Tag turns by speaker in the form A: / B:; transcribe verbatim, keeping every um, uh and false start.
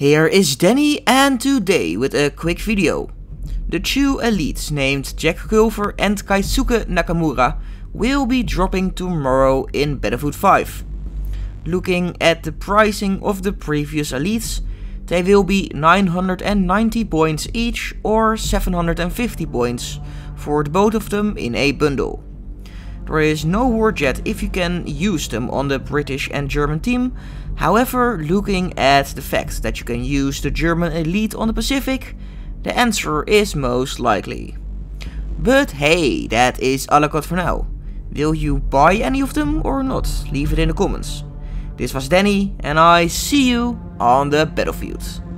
A: Here is Danny, and today with a quick video. The two elites named Jack Culver and Keisuke Nakamura will be dropping tomorrow in Battlefield five. Looking at the pricing of the previous elites, they will be nine hundred ninety points each or seven hundred fifty points for the both of them in a bundle. There is no word yet if you can use them on the British and German team. However, looking at the fact that you can use the German elite on the Pacific, the answer is most likely. But hey, that is all I got for now. Will you buy any of them or not? Leave it in the comments. This was Danny, and I see you on the battlefield.